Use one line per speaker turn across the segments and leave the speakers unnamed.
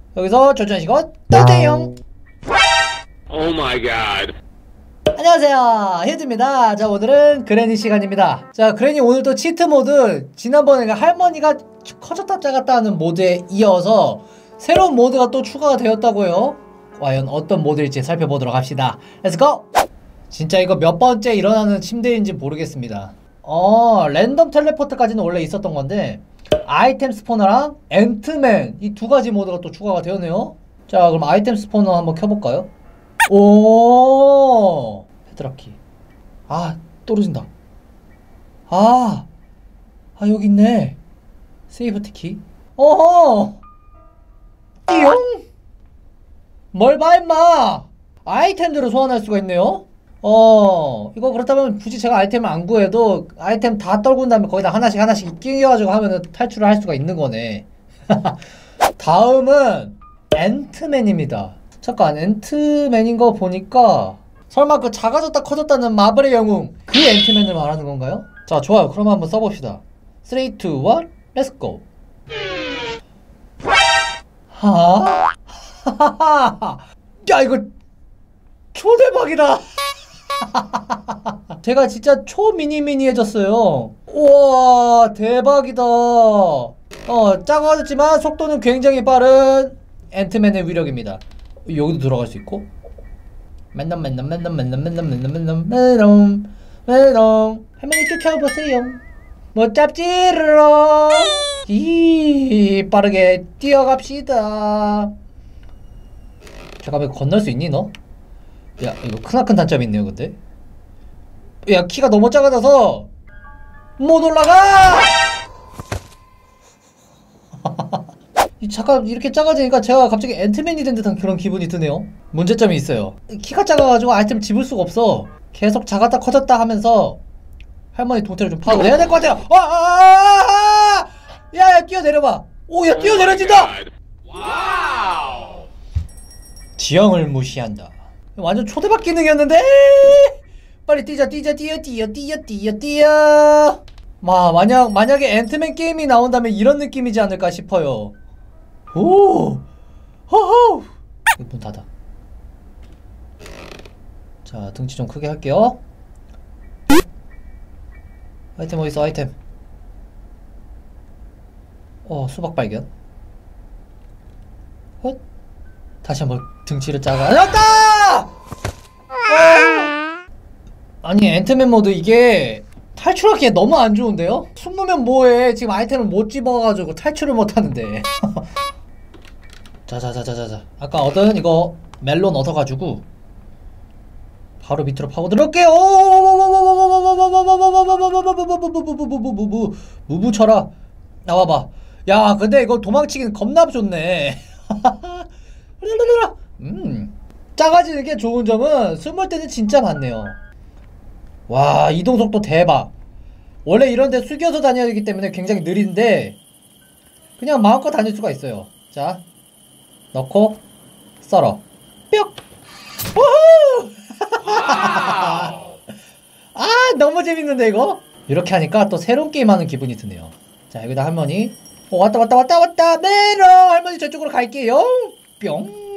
여기서 조준하시고 떠세요.
Oh my god.
안녕하세요, 히드입니다. 자, 오늘은 그레니 시간입니다. 자, 그레니 오늘도 치트 모드, 지난번에 할머니가 커졌다 작았다 하는 모드에 이어서 새로운 모드가 또 추가가 되었다고요. 과연 어떤 모드일지 살펴보도록 합시다. 렛츠고! 진짜 이거 몇 번째 일어나는 침대인지 모르겠습니다. 랜덤 텔레포트까지는 원래 있었던 건데 아이템 스포너랑 앤트맨 이 두 가지 모드가 또 추가가 되었네요. 자, 그럼 아이템 스포너 한번 켜볼까요? 오, 헤드락키. 아, 떨어진다. 여기 있네. 세이브티 키. 어허, 띠용. 뭘 봐 임마. 아이템들을 소환할 수가 있네요. 이거 그렇다면 굳이 제가 아이템을 안 구해도 아이템 다 떨군 다음에 거기다 하나씩 끼워가지고 하면은 탈출을 할 수가 있는 거네. 다음은 앤트맨입니다. 잠깐, 앤트맨인 거 보니까 설마 그 작아졌다 커졌다는 마블의 영웅 그 앤트맨을 말하는 건가요? 자, 좋아요. 그럼 한번 써봅시다. 3, 2, 1, let's go. 야, 이거 초대박이다. 제가 진짜 초미니미니해졌어요. 우와, 대박이다. 작아졌지만 속도는 굉장히 빠른 앤트맨의 위력입니다. 여기도 들어갈 수 있고. 맨놈 할머니 쫓아보세요. 못 잡지롱. 빠르게 뛰어갑시다. 잠깐만, 건널 수 있니 너? 야, 이거 크나큰 단점이 있네요. 근데 야, 키가 너무 작아져서 못 올라가. 잠깐, 이렇게 작아지니까 제가 갑자기 앤트맨이 된 듯한 그런 기분이 드네요. 문제점이 있어요. 키가 작아가지고 아이템 집을 수가 없어. 계속 작았다 커졌다 하면서 할머니 동태를 좀 파악을 해야 될 것 같아요. 야, 뛰어내려봐. 오, 야, 뛰어내려진다. 지형을 무시한다. 완전 초대박 기능이었는데. 빨리 뛰자. 뛰어. 만약에 앤트맨 게임이 나온다면 이런 느낌이지 않을까 싶어요. 오, 호호. 문 닫아. 자, 등치 좀 크게 할게요. 아이템 어딨어? 아이템. 수박 발견. 헛. 다시 한번 등치를 작아졌다! 아니, 앤트맨 모드 이게 탈출하기에 너무 안 좋은데요? 숨으면 뭐해. 지금 아이템을 못 집어가지고 탈출을 못하는데. 자자자자자자. 아까 얻은 이거 멜론 얻어가지고 바로 밑으로 파고 들어올게요. 무부 쳐라. 나와봐. 야, 근데 이거 도망치기는 겁나 좋네. 작아지는 게 좋은 점은 숨을 때는 진짜 많네요. 와, 이동속도 대박. 원래 이런데 숙여서 다녀야 되기 때문에 굉장히 느린데 그냥 마음껏 다닐 수가 있어요. 자, 넣고 썰어. 뿅. 우후. 너무 재밌는데 이거? 이렇게 하니까 또 새로운 게임 하는 기분이 드네요. 자, 여기다 할머니. 왔다. 메롱. 할머니 저쪽으로 갈게요. 뿅.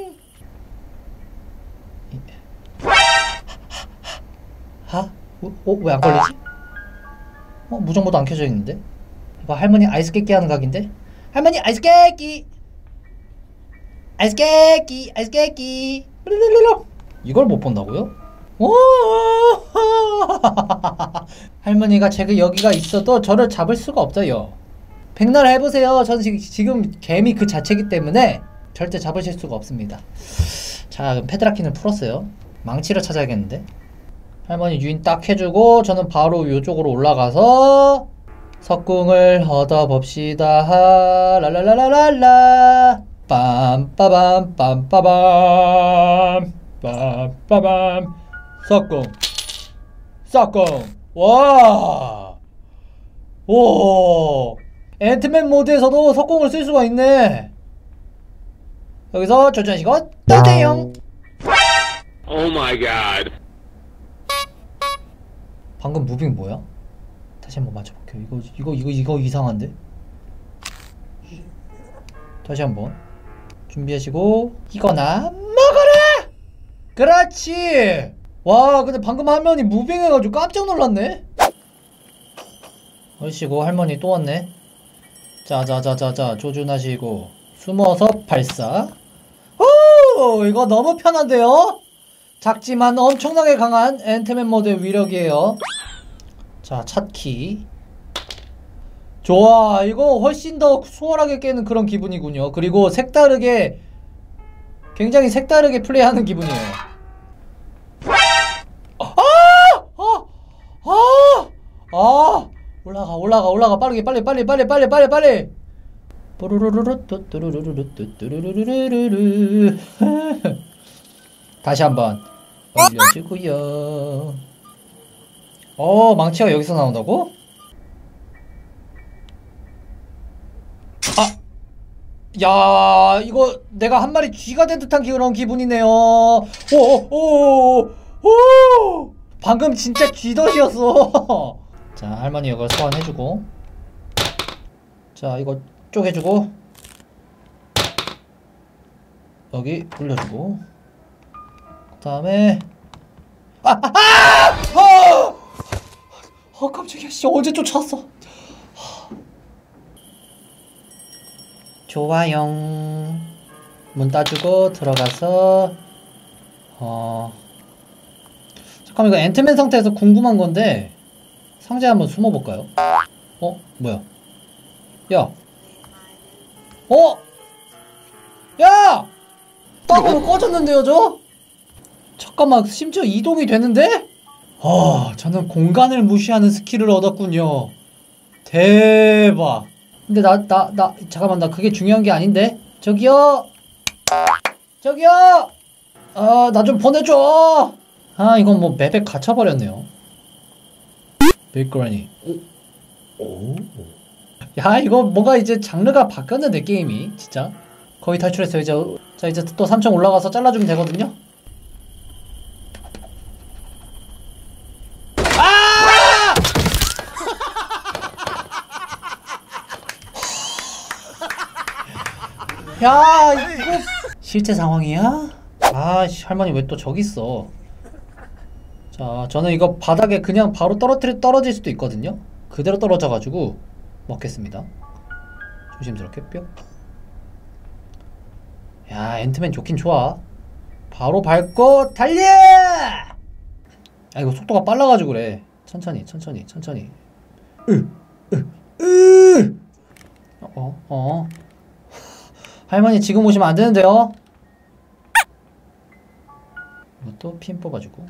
왜 안 걸리지? 무정모도 안 켜져 있는데? 이거 할머니 아이스 깨끼 하는 각인데? 할머니 아이스 깨끼. 이걸 못 본다고요? 할머니가 제가 여기가 있어도 저를 잡을 수가 없어요. 백날 해보세요. 저는 지금 개미 그 자체이기 때문에 절대 잡으실 수가 없습니다. 자, 그럼 페드라키는 풀었어요. 망치를 찾아야겠는데? 할머니 유인 딱 해주고 저는 바로 요쪽으로 올라가서 석궁을 얻어봅시다. 랄랄랄랄라. 빰빠밤 석궁. 와, 오, 앤트맨 모드에서도 석궁을 쓸 수가 있네. 여기서 조준하시고 떠세요.
Oh my god.
방금 무빙 뭐야? 다시 한번 맞춰볼게요. 이거 이상한데? 다시 한번 준비하시고 이거나 먹어라! 그렇지! 와 근데 방금 화면이 무빙해가지고 깜짝 놀랐네? 얼씨구 할머니 또 왔네. 자자자자자 조준하시고 숨어서 발사. 오 이거 너무 편한데요? 작지만 엄청나게 강한 앤트맨 모드의 위력이에요. 자 찻키. 좋아 이거 훨씬 더 수월하게 깨는 그런 기분이군요. 그리고 색다르게 굉장히 색다르게 플레이하는 기분이에요. 올라가 빠르게 빨리 뽀로로로로 뚜뚜루루루 뚜뚜루루루루루 다시 한번 올려주고요. 망치가 여기서 나온다고? 야 이거 내가 한 마리 쥐가 된 듯한 그런 기분이네요. 오 방금 진짜 쥐덫이었어. 자 할머니 이걸 소환해주고 자 이거 쪼개주고 여기 올려주고 그 다음에 깜짝이야 씨 언제 쫓아왔어. 좋아요. 문 따주고 들어가서 잠깐만 이거 앤트맨 상태에서 궁금한 건데 상자에 한번 숨어볼까요? 뭐야? 야! 야! 떡으로 꺼졌는데요 저? 잠깐만 심지어 이동이 되는데? 저는 공간을 무시하는 스킬을 얻었군요. 대박. 근데 잠깐만 나 그게 중요한 게 아닌데? 저기요! 나 좀 보내줘! 이건 뭐 맵에 갇혀버렸네요. 빅그라니. 야 이거 뭔가 이제 장르가 바뀌었는데 게임이 진짜 거의 탈출했어요. 이제 또 3층 올라가서 잘라주면 되거든요. 야 이거 실제 상황이야? 할머니 왜 또 저기 있어? 자 저는 이거 바닥에 그냥 바로 떨어질 수도 있거든요. 그대로 떨어져가지고 먹겠습니다. 조심스럽게 뿅. 야 앤트맨 좋긴 좋아. 바로 밟고 달려! 이거 속도가 빨라가지고 그래. 천천히 할머니 지금 오시면 안 되는데요? 이것도 핀 뽑아주고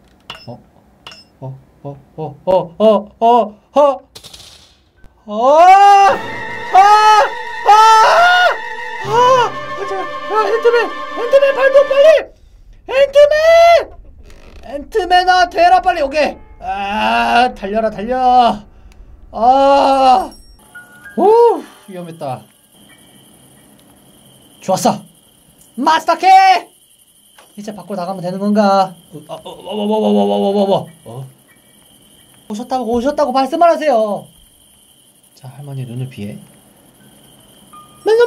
앤트맨 발도 빨리! 앤트맨아 되라 빨리. 오케이. 달려. 오 위험했다. 좋았어. 마스터키! 이제 밖으로 나가면 되는 건가? 오셨다고 말씀을 하세요. 자 할머니 눈을 피해. 맨날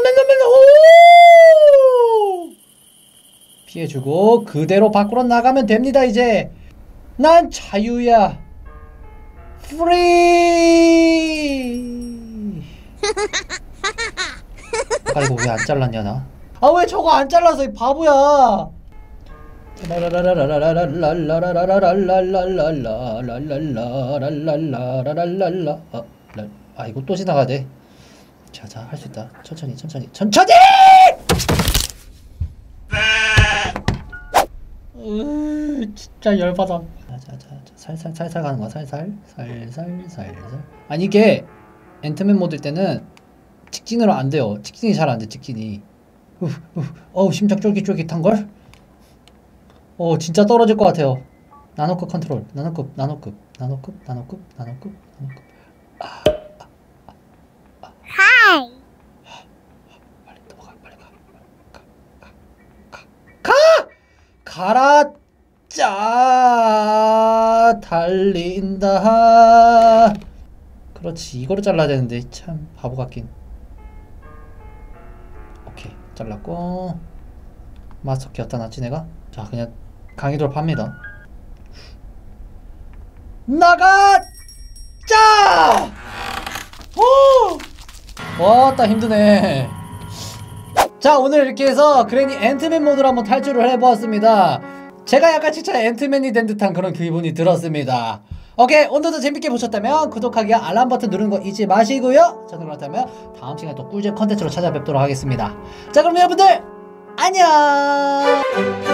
피해주고 그대로 밖으로 나가면 됩니다. 이제 난 자유야. 프리. 이거 왜 안 잘랐냐 나? 왜 저거 안 잘라서 이 바보야. 이거 또 지나가야 돼. 자 할 수 있다. 천천히. 진짜 열받아. 자 살살 가는 거야. 살살. 아니 이게 앤트맨 모드일 때는 직진으로 안 돼요. 직진이 잘 안 돼. 직진이. 심장 쫄깃쫄깃한걸? 진짜 떨어질 것 같아요. 나노급 컨트롤. 나노급.
하이.
빨리 넘어가. 가라. 짜 달린다. 그렇지 이거를 잘라야 되는데 참 바보 같긴. 오케이 잘랐고 마스터 키 어디다 놨지 내가? 자 그냥 강의도로 팝니다. 나가! 짜! 오! 왔다 힘드네. 자 오늘 이렇게 해서 그레니 앤트맨 모드로 한번 탈출을 해보았습니다. 제가 약간 진짜 앤트맨이 된 듯한 그런 기분이 들었습니다. 오케이, 오늘도 재밌게 보셨다면 구독하기와 알람 버튼 누르는 거 잊지 마시고요. 저는 그렇다면 다음 시간에 또 꿀잼 컨텐츠로 찾아뵙도록 하겠습니다. 자 그럼 여러분들 안녕.